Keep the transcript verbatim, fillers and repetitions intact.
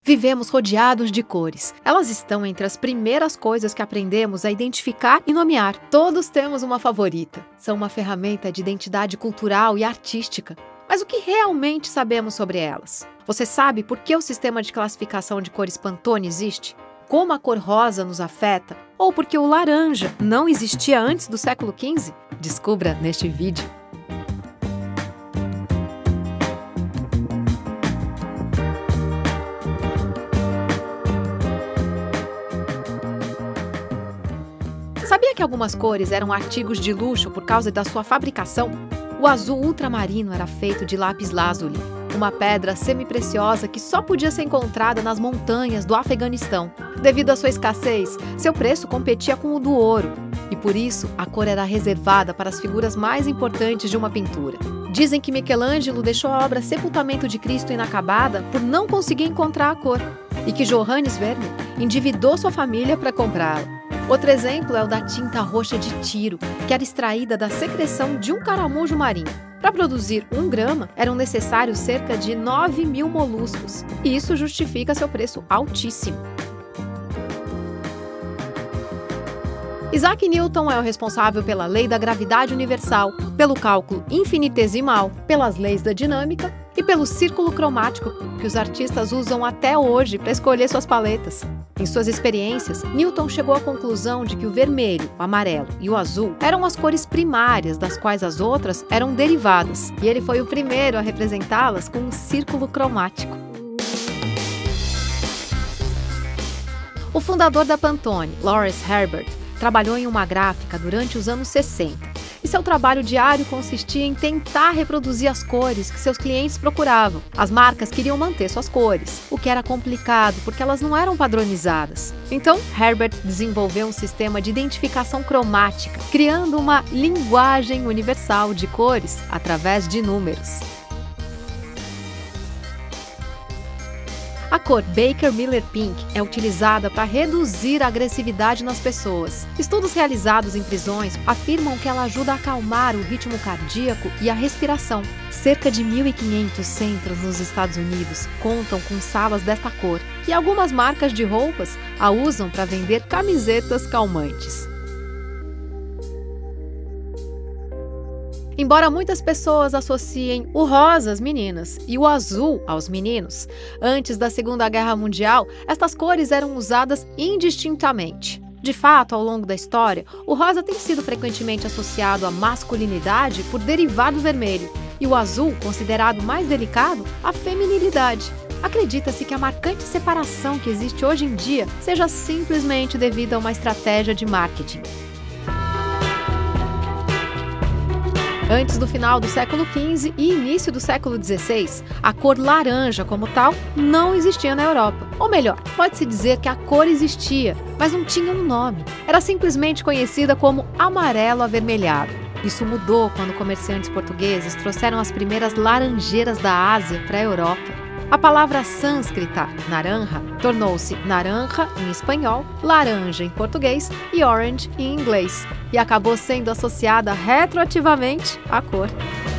Vivemos rodeados de cores. Elas estão entre as primeiras coisas que aprendemos a identificar e nomear. Todos temos uma favorita. São uma ferramenta de identidade cultural e artística. Mas o que realmente sabemos sobre elas? Você sabe por que o sistema de classificação de cores Pantone existe? Como a cor rosa nos afeta? Ou porque o laranja não existia antes do século quinze? Descubra neste vídeo. Sabia que algumas cores eram artigos de luxo por causa da sua fabricação? O azul ultramarino era feito de lápis-lazuli, uma pedra semi-preciosa que só podia ser encontrada nas montanhas do Afeganistão. Devido à sua escassez, seu preço competia com o do ouro, e por isso a cor era reservada para as figuras mais importantes de uma pintura. Dizem que Michelangelo deixou a obra Sepultamento de Cristo inacabada por não conseguir encontrar a cor, e que Johannes Vermeer endividou sua família para comprá-la. Outro exemplo é o da tinta roxa de tiro, que era extraída da secreção de um caramujo marinho. Para produzir um grama, eram necessários cerca de nove mil moluscos, e isso justifica seu preço altíssimo. Isaac Newton é o responsável pela lei da gravidade universal, pelo cálculo infinitesimal, pelas leis da dinâmica e pelo círculo cromático que os artistas usam até hoje para escolher suas paletas. Em suas experiências, Newton chegou à conclusão de que o vermelho, o amarelo e o azul eram as cores primárias, das quais as outras eram derivadas, e ele foi o primeiro a representá-las com um círculo cromático. O fundador da Pantone, Lawrence Herbert, trabalhou em uma gráfica durante os anos sessenta, e seu trabalho diário consistia em tentar reproduzir as cores que seus clientes procuravam. As marcas queriam manter suas cores, o que era complicado porque elas não eram padronizadas. Então, Herbert desenvolveu um sistema de identificação cromática, criando uma linguagem universal de cores através de números. A cor Baker Miller Pink é utilizada para reduzir a agressividade nas pessoas. Estudos realizados em prisões afirmam que ela ajuda a acalmar o ritmo cardíaco e a respiração. Cerca de mil e quinhentos centros nos Estados Unidos contam com salas desta cor, e algumas marcas de roupas a usam para vender camisetas calmantes. Embora muitas pessoas associem o rosa às meninas e o azul aos meninos, antes da Segunda Guerra Mundial, estas cores eram usadas indistintamente. De fato, ao longo da história, o rosa tem sido frequentemente associado à masculinidade por derivar do vermelho, e o azul, considerado mais delicado, à feminilidade. Acredita-se que a marcante separação que existe hoje em dia seja simplesmente devido a uma estratégia de marketing. Antes do final do século quinze e início do século dezesseis, a cor laranja como tal não existia na Europa. Ou melhor, pode-se dizer que a cor existia, mas não tinha um nome. Era simplesmente conhecida como amarelo avermelhado. Isso mudou quando comerciantes portugueses trouxeram as primeiras laranjeiras da Ásia para a Europa. A palavra sânscrita, naranja, tornou-se naranja em espanhol, laranja em português e orange em inglês, e acabou sendo associada retroativamente à cor.